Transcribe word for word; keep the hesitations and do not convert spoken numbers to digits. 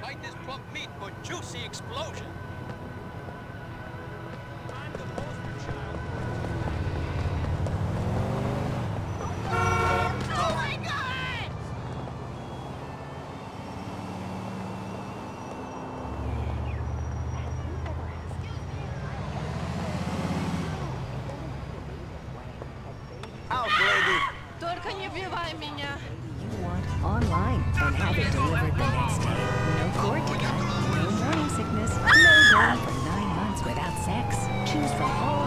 Bite this plump meat for juicy explosion. I'm the poster child. Oh my God! Out, lady. Только не убивай меня. You want online and have it delivered the next day. No cord to cut, no morning sickness, no going for nine months without sex. Choose from all